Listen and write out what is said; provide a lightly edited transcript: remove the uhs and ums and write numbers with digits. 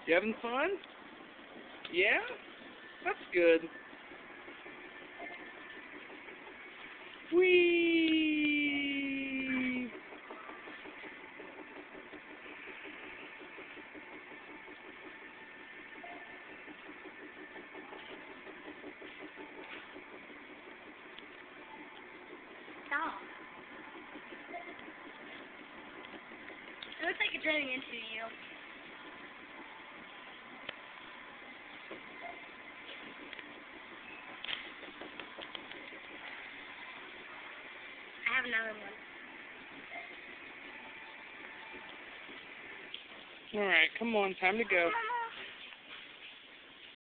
You having fun? Yeah? That's good. Whee! Stop. It looks like it's running into you. I have another one. Alright, come on, time to go.